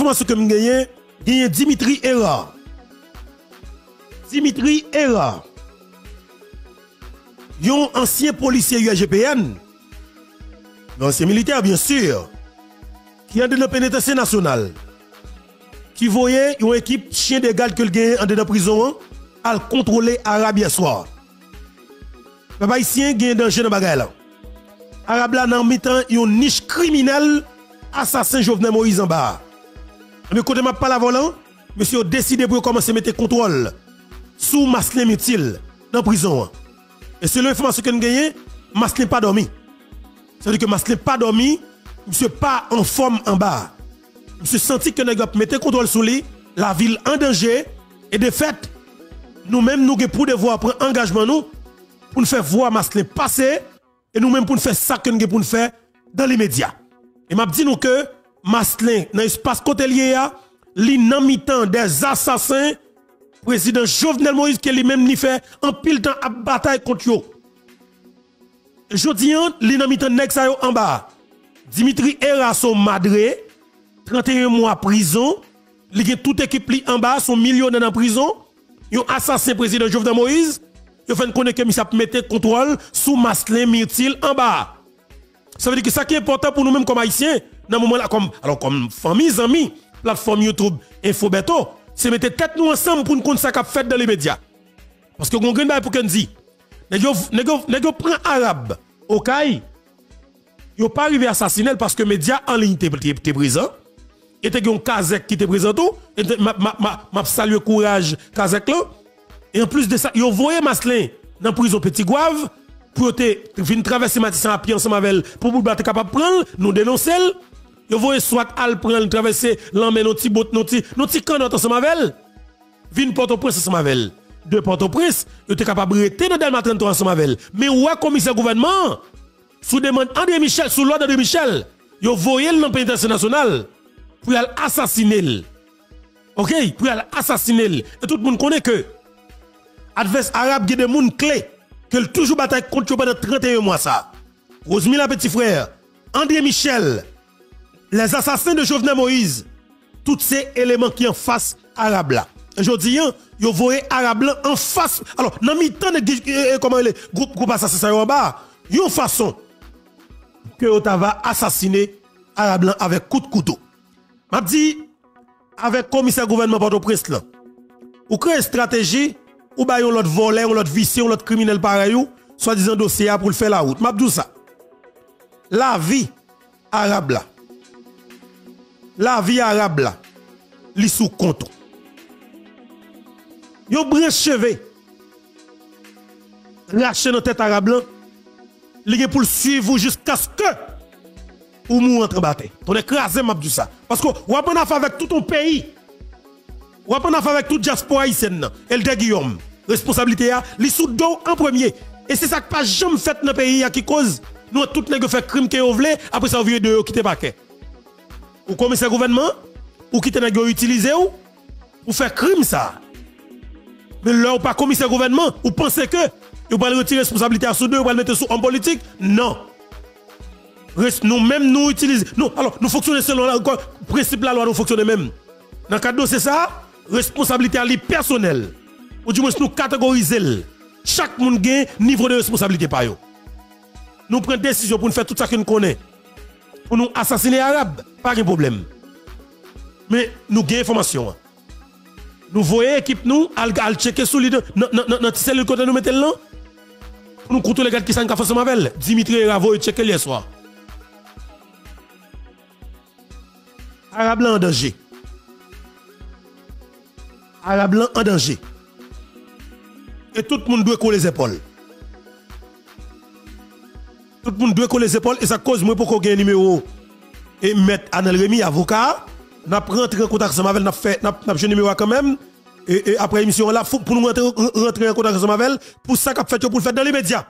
information que me gagne Dimitri Era. Dimitri Era. Un ancien policier UAGPN. Ancien militaire bien sûr. Qui est dans la pénitentiaire nationale. Qui voyait une équipe chien de garde que le gagne en dedans prison à contrôler Arabe hier soir. Papa ici gagne danger dans bagaille là. Arabe là dans mi-temps une niche criminelle assassin Jovenel Moïse en bas. Mais côté m'a pas la volant, monsieur a décidé pour commencer à mettre contrôle sous Maslin Mutil dans prison. Et c'est l'information que nous gagnons, Maslin pas dormi. Ça veut dire que Maslin pas dormi, monsieur pas en forme en bas. Monsieur senti que nous mettez contrôle sur lui, la ville en danger et de fait nous-mêmes nous pour devoir prendre engagement nous pour nous faire voir Maslin passer et nous-mêmes pour nous faire ça que nous pour nous faire dans les médias. Et m'a dit nous que Maslin dans l'espace côté lié li nan mi-temps des assassins président Jovenel Moïse qui lui-même ni fait en pile temps à bataille contre yo. Jodi li nan mi-temps nèg sa yo en bas. Dimitri Era son madré 31 mois prison, li gen toute équipe li en bas son millionnaire en prison. Yon assassin président Jovenel Moïse, yo fait connaître que mi sa mettre contrôle sous Maslin Myrtil en bas. Ça veut dire que ça qui est important pour nous-mêmes comme haïtiens dans moment là comme famille amis, plateforme YouTube Infobeto, c'est mettre tête nous ensemble pour nous connaître ça qu'a fait dans les médias. Parce que gon gen bay pour qu'on dit, nèg yo prend arabe, OK? Yo pas arrivé à assassiner parce que médias en ligne étaient présents. Et te yon Kazek qui était présent tout, et m'a salué courage Kazek là. Et en plus de ça, yo voyé Maslin dans prison Petit Gouave pour te venir traverser Matissan à pied ensemble avec pour battre capable prendre, nous dénoncer. Yo voyé soit al prendre traverser l'emmène nos petits bottes, nos petits canot ensemble avec. Vinn Port-au-Prince ensemble avec. De Port-au-Prince, yo te capable rester dans Delma 33 ensemble avec. Mais ouais commissaire gouvernement sous demande André Michel, sous l'ordre de Michel, yo voyé dans pénitentiaire national pour y assassiner. OK, pour y assassiner. Et tout le monde connaît que adverse arabe qui des monde clé que toujours bataille contre pendant 31 mois ça. Rosemilla petit frère, André Michel, les assassins de Jovenel Moïse, tous ces éléments qui en face arabe là. Aujourd'hui, yo voyez arabe là en face. Alors, dans mi-temps de comment les groupe assassin en bas, yon façon que on va assassiner arabe là avec coup de couteau. M'a dit avec commissaire gouvernement Port-au-Prince là, ou créer une stratégie ou ba yon l'autre voleur, l'autre vicieux, l'autre criminel pareil ou soi-disant dossier pour le faire la route. M'a dit ça. La vie arabe là. La vie arabe là. Li sous compte. Yo branche cheveux. Rache dans tête arabe là. Li pour le suivre jusqu'à ce que ou mou entre bataille. On écrasé m'a dit ça parce que ou pas affaire avec tout ton pays. Ou pas affaire avec toute diaspora haïtienne. El de Guillaume, responsabilité a li sous dos en premier. Et c'est ça que pas jamais fait dans pays qui cause nous tout nèg fait crime que vous voulez après ça vieux de quitter paquet. Ou commissaire gouvernement ou quitter nèg utiliser ou faire crime ça. Mais là ou pas commissaire gouvernement ou pensez que vous allez retirer responsabilité à sous deux ou allez mettre sous en politique? Non. Nous-mêmes, nous utilisons. Non, alors, nous fonctionnons selon le principe de la loi, nous fonctionnons même. Dans le cadre de ça, responsabilité à lui personnelle. Ou du moins, nous catégorisons. Chaque monde a un niveau de responsabilité par eux. Nous prenons des décisions pour nous faire tout ça que nous connaissons. Pour nous assassiner les Arabes, pas de problème. Mais nous avons information. Nous voyons l'équipe, nous, à checker sous l'idée, notre cellule côté nous mettons là. Pour nous contrôler les gars qui sont en face de Dimitri Ravo, checker hier soir. Arabe blanc en danger. Arabe blanc en danger. Et tout le monde doit coller les épaules. Tout le monde doit coller les épaules et ça cause moi pour qu'on ait un numéro. Et mettre Anel Rémy, avocat, n'a rentré en contact avec n'a fait un numéro quand même. Et après l'émission là, pour nous rentrer en contact avec pour ça qu'a fait pour le faire dans les médias.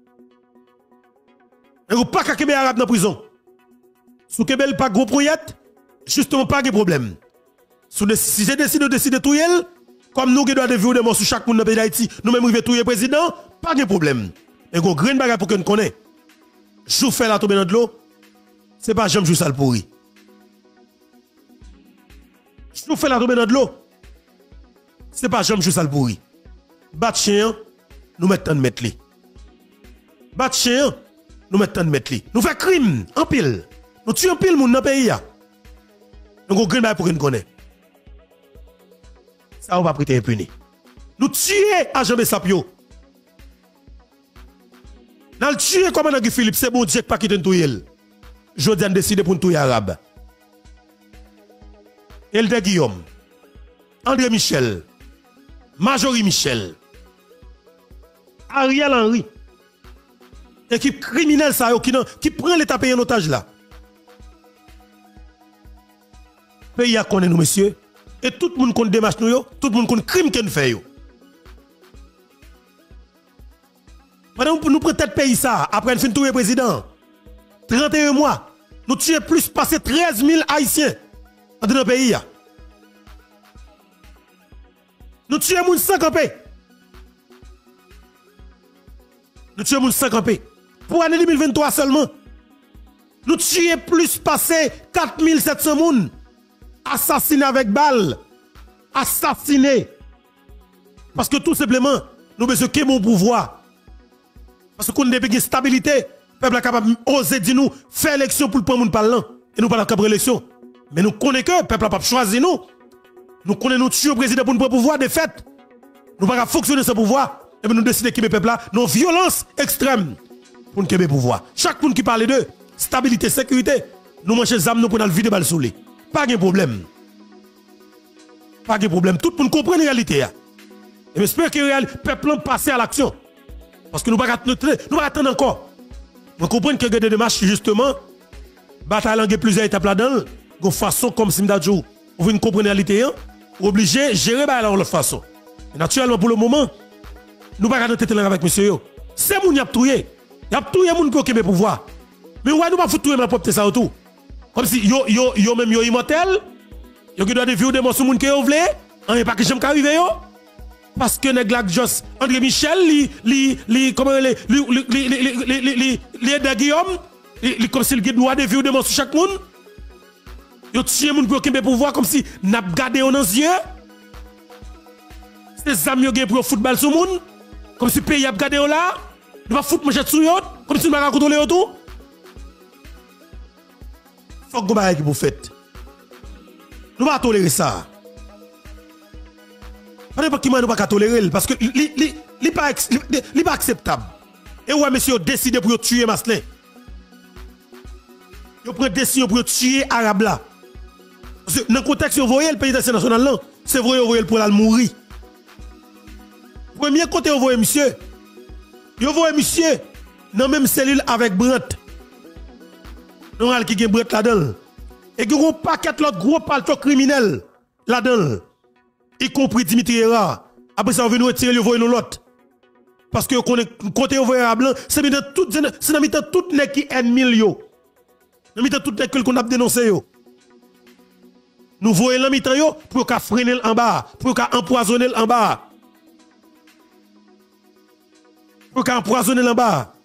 Et vous pas qu'à Québec arabe dans la prison. Sous Québec pas gros proyecte. Justement, pas de problème. Si j'ai décidé de décider tout, comme nous qui doit vivre des morts sur chaque monde dans le pays d'Haïti, nous-mêmes, nous tout le président, pas de problème. Mais gros, green bagage pour que nous connaissions. Je fais la tomber dans de l'eau, c'est pas jamais jouer ça le pourri. nous fait la tomber dans de l'eau. C'est pas jamais juste ça le pourri. Bat chien, nous mettons de mettre li. Bat chien, nous mettons de mettre li. Nous faisons crime en pile. Nous tuons en pile moun dans le pays. Nous avons un pour nous connaître. Ça, on va prêter impuni. Nous tuons à Jean Sapio. Nous le tuons comme Guy Philippe, c'est bon Dieu qui pas quitter tout yel. Jodian décide pour nous tuer arabe. Elde Guillaume, André Michel, Majorie Michel, Ariel Henry, équipe criminelle ça qui prend l'État payé en otage là. Pays a connaît nous messieurs et tout le monde connaît démarche nous yo, tout le monde connaît crime qu'on fait yo. Pendant nous prenons tête pays ça après fin tout président 31 mois, nous tuons plus passé 13 000 haïtiens dans le pays. Nous tuons moun sans camper. Nous tuons moun sans camper. Pour l'année 2023 seulement, nous tuons plus passé 4700 moun assassinés avec balle. Assassinés. Parce que tout simplement, nous besoin de mon pouvoir. Parce qu'on a une stabilité. Le peuple est capable d'oser dire nous, faire élection pour le prendre parlant. Et nous parlons de élection. Mais nous connaissons que le peuple n'a pas choisi nous. Nous connaissons nous tuer le président pour nous pouvoir de fait. Nous ne pouvons pas fonctionner ce pouvoir. Et nous décidons que le peuple là, nos violences extrêmes pour nous pouvoir. Chaque monde qui parle de stabilité, sécurité, nous mangeons les âmes pour nous vider balle sous les. Pas de problème. Pas de problème. Tout le monde comprend la réalité. Et j'espère que le peuple passe à l'action. Parce que nous ne pouvons pas attendre encore. Nous comprenons que des démarches, justement, bataille en plusieurs étapes là-dedans, de façon comme si nous vous ne comprenez la réalité, obligé de gérer de l'autre façon. Et naturellement, pour le moment, nous ne pouvons pas tête avec monsieur. C'est moun qui a tué. Il a tué moun qui a le pouvoir. Mais ouais, nous ne pouvons pas tuer ma propre ça autour. Comme si yo même immortel, yo qui doit de vivre des morceaux moun qui ont voulu, on n'est pas que j'aime qu'arriver yo. Parce que nèg la Jos André Michel comment les de Guillaume comme s'il doit de vivre des morceaux chaque monde. Yo tient moun pour qu'il pouvoir comme si n'a gardé dans les yeux. C'est amis yo pour football sur moun comme si pays a gardé là. Nous va foot manchette sur yo comme si nous va contrôler tout. Faut que vous qui vous faites. Nous va tolérer ça. N'importe qui ne peut pas tolérer parce que n'est pas acceptable. Et ouais, monsieur, décidé pour tuer Maslin. Vous prenez décision pour tuer Arabe là. Parce que dans le contexte, vous voyez le pays national là, c'est vrai, vous voyez pour la mourir. Premier côté, vous voyez monsieur. Vous voyez monsieur dans la même cellule avec Brent. Nous avons qui Brent là-dedans. Et vous avez un paquet de gros palto criminels là-dedans. Y compris Dimitri Hera. Après ça, on vient nous retirer le voyage dans l'autre. Parce que côté au voyage blanc, c'est dans tout les qui ennemi yo. Dans tout les qu'on a dénoncé yo. Nous voyons la mitan yo pour qu'a freiner en bas, pour qu'a empoisonner en bas. Pour qu'a empoisonner en bas.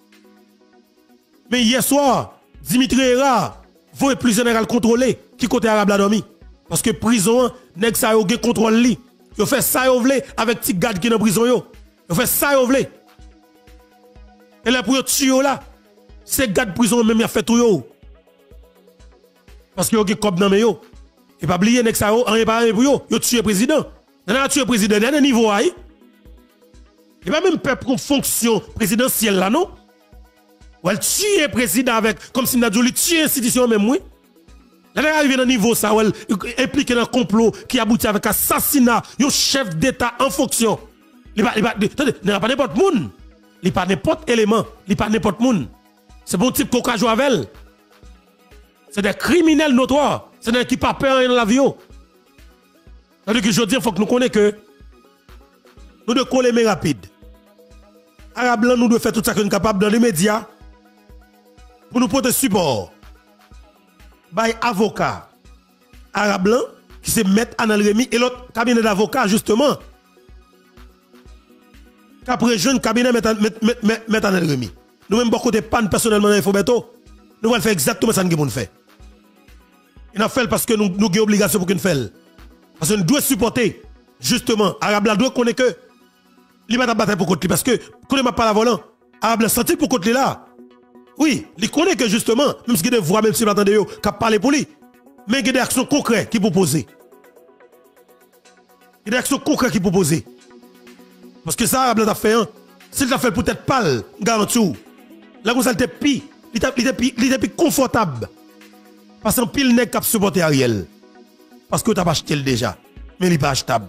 Mais hier soir, Dimitri Hera voyait plus général contrôlé qui côté arabe la dormi. Parce que prison, nèg sa yo gen contrôle li. Yo fait ça yo vle avec ti garde qui dans prison yo. Yo fait ça yo vle. Et là pour yo tuer là, c'est garde prison même y a fait tout yo. Parce que yo gen kob nan men yo. Et pas oublier nèg sa yo en pas pour yo, yo tuer président. Nan a tuer président nan niveau ay. Et pas même peuple pour fonction présidentielle là non. Ou elle tuer président avec comme si n'a dit tuer institution même oui. Là, elle arrive dans le niveau, ça, elle impliqué dans un complot qui aboutit avec assassinat, un chef d'État en fonction. Il n'est pas n'importe monde. Il n'est pas n'importe élément. Il n'est pas n'importe monde. C'est bon type qu'on joue avec elle. C'est des criminels notoires. C'est des gens qui n'ont pas peur dans la vie. C'est-à-dire que je dis, il faut que nous connaissions que nous devons coller mais rapide. Arabe blanc, nous devons faire tout ça que nous sommes capables dans les médias pour nous porter support. By avocat arabe blanc qui se met Anel Rémy et l'autre cabinet d'avocats justement qu'après jeune cabinet met Anel Rémy. Nous même beaucoup de panne personnellement dans Infobeto, nous allons faire exactement ça que nous fait. Il a fait parce que nous avons obligation pour qu'il fasse. Parce que nous devons supporter, justement, Arabe là doit connaître que il va bataille pour côté parce que quand il m'a pas la volant, Arabe là senti pour côté là. Oui, il connaît que justement, même si il y a des voix, même si il attendait yo, qui parler pour lui, mais il y a des actions concrètes qui proposent. Il y a des actions concrètes qui proposent. Parce que ça, Arabe là a fait un. S'il t'a fait peut-être pâle, garantie. Là, vous avez pi, il était confortable. Parce qu'un pile n'est qu'à supporter Ariel. Parce que tu as acheté déjà. Mais il n'est pas achetable.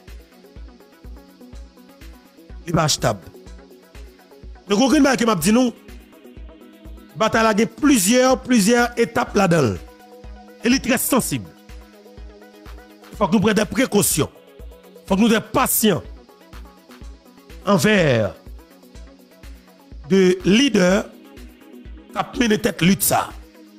Il n'est pas achetable. Donc, aucune chose que m'a dit nous, bataille a plusieurs étapes là-dedans. Elle est très sensible. Il faut que nous prenions des précautions. Il faut que nous soyons patients envers de leaders qui ont mené tête lutte ça.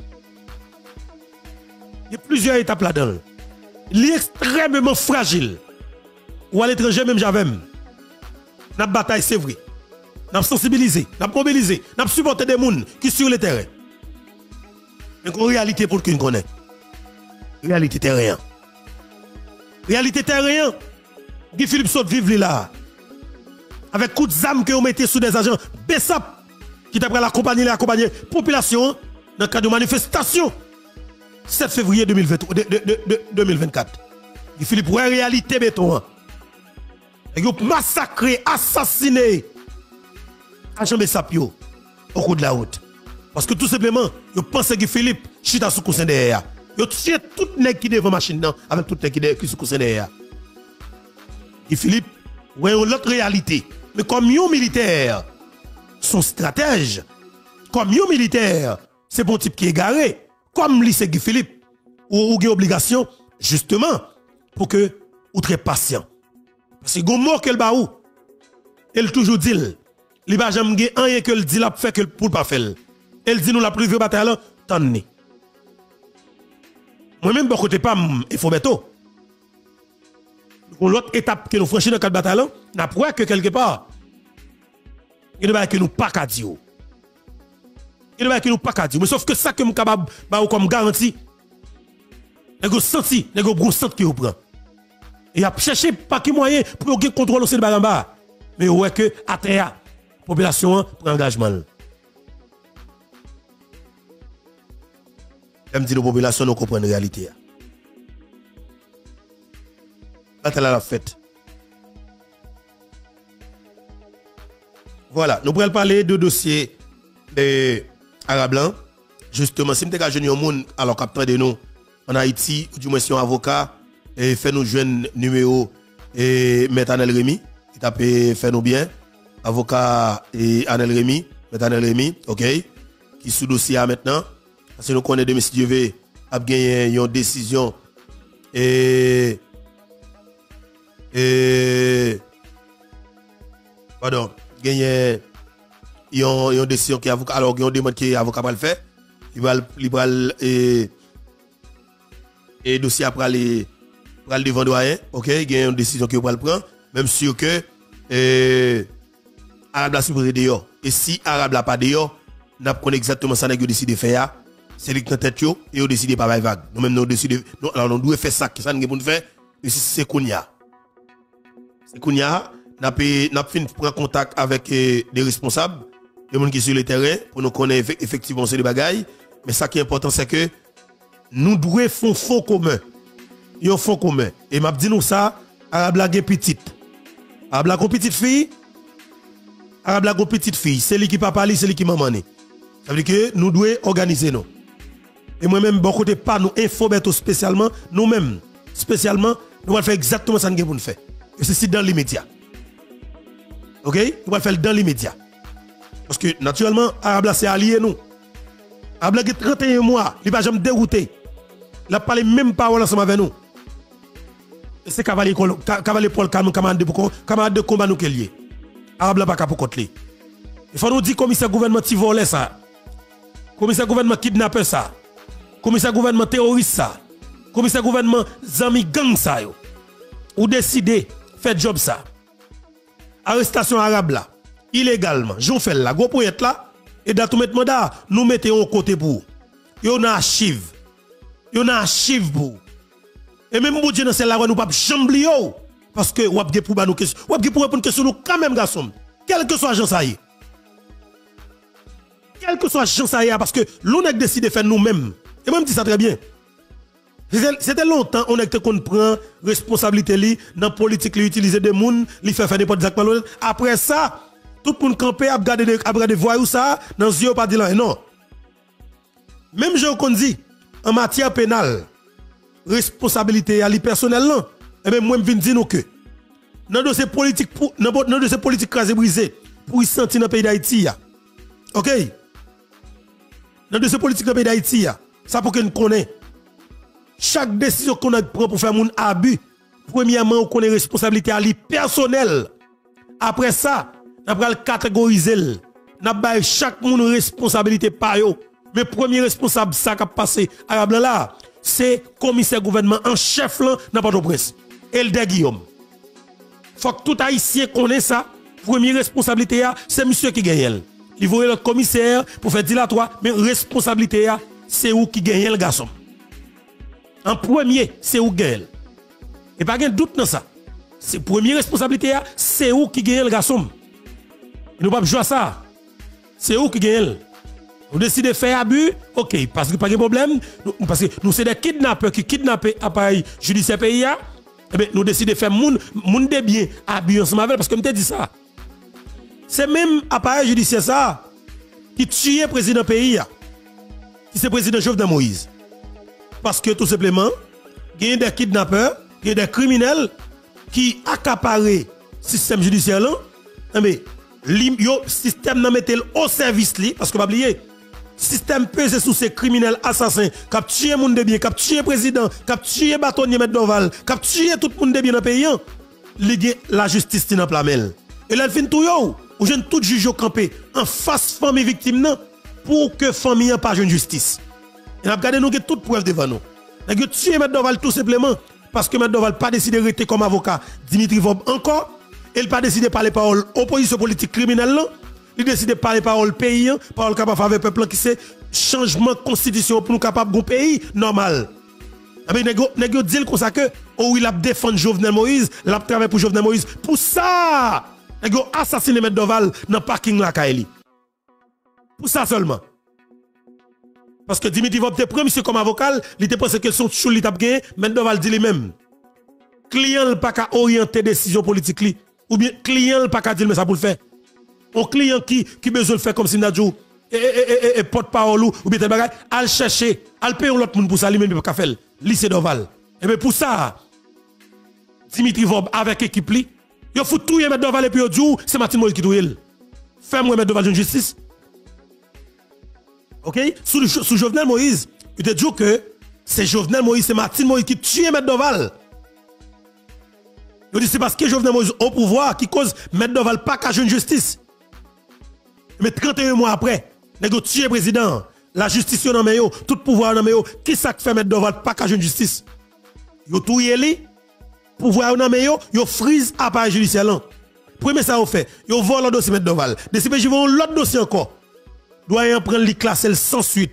Il y a plusieurs étapes là-dedans. Il est extrêmement fragile. Ou à l'étranger, même j'avais. Notre bataille, c'est vrai. Nous avons sensibilisé, nous avons mobilisé, nous avons supporté des gens qui sont sur le terrain. Mais en réalité, pour qui nous connaît, réalité terrain. Réalité terrain, Guy Philippe saute vivre là. Avec coup de zame que vous mettez sous des agents BESAP qui t'apprennent l'accompagner la population dans le cadre de manifestation 7 février 2024. Guy Philippe, ouais, réalité béton. Et vous massacré, assassiné agent BESAP au cours de la route. Parce que tout simplement, vous pensez que Philippe chita sous coussin derrière. Vous tuez tout le monde qui est devant la machine avec tout le monde qui est sous coussin derrière. Guy Philippe, ouais, l'autre réalité. Mais comme un militaire, son stratège, comme un militaire, c'est bon type qui est garé, comme lycée Guy Philippe, ou une obligation, justement, pour que vous soyez patient. Parce que le mot qu'elle baou, elle toujours dit, il va jamais gagner rien que le dit la fait que pour pas faire. Elle dit nous la plus vieux bataille tant ni. Moi-même, bon côté pas, il faut mettre. L'autre étape que nous franchissons dans cette bataille, n'a pas que quelque part, il ne va que nous pas qu'à dire. Il ne va que nous pas qu'à dire. Mais sauf que ça que nous sommes capables comme garantie, nous senti, nous avons senti que vous prenez. Et à chercher pas qui moyen pour contrôler le baramba. Mais ouais que à terre, la population prend engagement. Même si la population ne comprend la réalité. Bataille à la fête. Voilà, nous pourrons parler de dossier de Arabe Blanc. Justement, si nous avons un monde alors capteur de nous en Haïti, ou du moins si un avocat, et fait nous jeunes numéro et Maître Anel Rémy, qui tape fait nous bien. Avocat et Anel Rémy, Maître Anel Rémy, ok, qui sous dossier maintenant. Parce que nous connaissons de M. Dieu a gagné une décision pardon, gagné une décision qui avocat alors une demande qui avocat va le faire, il va et dossier après aller devant doyen, OK, il y a une décision qui va le prendre, même sûr que Arabe la supposé dehors et si Arabe la pas dehors, n'a pas exactement ça n'a décidé de faire. C'est lui qui est tête et on décide pas vague. Nous même nous décidé alors on doit faire ça que ça nous pour faire et c'est Kounia. C'est Kounia n'a fin prendre contact avec des responsables, des gens qui sont sur le terrain pour nous connaître effectivement ces bagailles, mais ça qui est important c'est que nous devons faire un fonds commun. Un fonds commun et m'a dit nous ça Arabe la petite. Arabe la petite fille. Arabe la petite fille, c'est lui qui papa, c'est lui qui maman. Ça veut dire que nous devons organiser nous. Et moi-même, bon côté pas nous informer spécialement, nous-mêmes, spécialement, nous allons faire exactement ça que nous faire. Et ceci dans l'immédiat. Ok? Nous allons faire dans l'immédiat. Parce que naturellement, Arabe c'est allié nous. Arabe a 31 mois, il ne va jamais dérouter. Il n'a pas les mêmes paroles ensemble avec nous. Et c'est cavalier Paul Canon, camarade de combat nous qui est lié. Arabe n'a pas pour contre lui. Il faut nous dire commissaire gouvernement qui volait ça. Commissaire gouvernement kidnappé ça. Commissaire gouvernement terroriste ça. Commissaire gouvernement zami gang ça yo. Ou décider faire job ça. Arrestation arabe là, illégalement, j'en fais là, gros pour être là et dans tout mettre mandat, nous mettons au côté pour. Yo na archive. Yo nan archive pour. Et même bon Dieu dans celle-là nous pas jambe yo parce que ou avez pour ba nous question. Ou avez pour répondre question nous quand même garçon. Quel que soit agence ça y. Quel que soit agence ça y parce que l'on a décidé de faire nous-mêmes. Et moi me dit ça très bien. C'était longtemps on a qu'on prend responsabilité li dans politique li utiliser des moun, li faire n'importe quoi malhonnête. Après ça, tout le monde campé a regarder voyou ça dans yeux pas dire non. Même je qu'on dit en matière pénale, responsabilité à li personnel non. Et même moi me viens dire nous que dans dossier politique pour dans dossier politique crasé brisé pour y sentir dans le pays d'Haïti. OK? Dans dossier politique dans le pays d'Haïti, ça pour que nous connaissons. Chaque décision qu'on a prend pour faire mon abus, premièrement, on connaît responsabilité à lui personnelle. Après ça, on va le catégoriser. On va chaque monde responsabilité par eux. Mais premier responsable ça qui a passé à là, c'est commissaire gouvernement en chef là dans Port-au-Prince. Elder Guillaume. Faut que tout haïtien connaisse ça. Première responsabilité c'est monsieur qui gagne. Il voit le commissaire pour faire dilatoire, mais responsabilité c'est où qui gagne le garçon. En premier, c'est où gagne. Et pas de doute dans ça. C'est première responsabilité, c'est où qui gagne le garçon. Nous ne pouvons pas jouer à ça. C'est où qui gagne. Nous décidons de faire abus, ok, parce que pas de problème, parce que nous sommes des kidnappeurs qui kidnappent l'appareil judiciaire pays, eh bien, nous décidons de faire moun de bien abus ensemble avec, parce que je te dis ça. C'est même appareil judiciaire ça qui tue le président pays, qui c'est le président Jovenel Moïse. Parce que tout simplement, il y a des kidnappeurs, il y a des criminels qui accaparent le système judiciaire là. Mais le système n'a metté au service li, parce que pas oublier, système pesé sous ces criminels assassins, qui ont tué monde de bien, qui ont tué président, qui ont tué bâtonnier Maître Doval, qui ont tué tout le monde de bien dans le pays. La justice est dans la plamel. Et là, il fin tout yo, ou jeune tout juge au campé en face famille victime non, pour que famille n'a pas de justice. Et nous avons regardé nous toute preuve devant nous. Nous avons tué Maître Doval tout simplement parce que Maître Doval n'a pas décidé de rester comme avocat Dimitri Vob encore. Il n'a pas décidé de parler parole opposition politique criminelle. Il a décidé de parler parole pays, parole capable avec le peuple qui c'est changement de constitution pour nous capable de pays normal. Mais nous avons dit comme ça que il a défendu Jovenel Moïse, il a travaillé pour Jovenel Moïse. Pour ça, nous avons assassiné Maître Doval dans le parking la Kaeli. Pour ça seulement. Parce que Dimitri Vob était premier monsieur comme avocat, il était pensé que son chou li t'a gagné, Maître Doval dit lui-même. Client pas qu'à orienter décision politique li, ou bien client pas qu'à dire mais ça pour le faire. Un client qui besoin de faire comme si Nadjou et porte-parole ou bien tel bagage, al chercher, al payer l'autre monde pour ça lui-même pas faire. Lycée Doval. Et bien pour ça Dimitri Vob avec équipe li, yo fout tout Maître Doval et puis yo dit c'est Martin Moïse qui doit. Fais-moi Maître Doval une justice. OK? Sous Jovenel Moïse, il te dit que c'est Jovenel Moïse, c'est Martin Moïse qui tue Maître Doval. Il dit c'est parce que Jovenel Moïse au pouvoir qui cause Maître Doval pas qu'à une justice. Mais 31 mois après, il a tué le président, la justice dans meyo, tout pouvoir dans meyo, qui ça fait Maître Doval pas qu'à une justice? Il tout li, pouvoir dans meyo, il frise appareil judiciaire là. Premier ça fait, il vole le dossier Maître Doval. Des CPJ vont l'autre dossier encore. Doyen prendre les classer sans suite.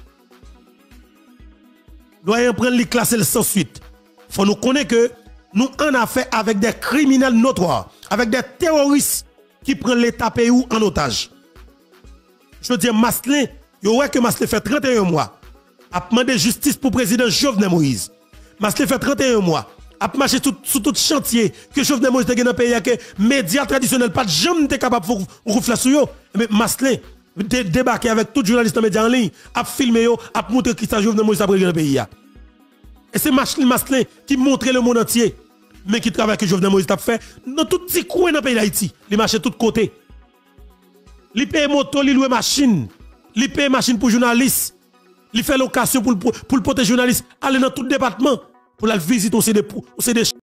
Doyen prendre les classer sans suite. Faut nous connaître que nous en affaire avec des criminels notoires, avec des terroristes qui prennent l'État pays en otage. Je veux dire, Maslin, il y a que Maslin fait 31 mois a demandé justice pour le président Jovenel Moïse. Maslin fait 31 mois a marché sur tout chantier que Jovenel Moïse a dans le pays, que les médias traditionnels pas jamais capable de refléter sur eux. Mais Maslin, débarquer avec tout journaliste média en ligne, a filmé yo, a montré qui ça Jovenel Moïse a pris dans le pays. Et c'est Maslin qui montre le monde entier, mais qui travaille avec Jovenel Moïse a fait dans tout petit coin dans le pays d'Haïti. Il marche de tous côtés. Il paye moto, il loue machine, il paye machine pour journalistes, il fait location pour le protéger journalistes, aller dans tout département pour la visite au CD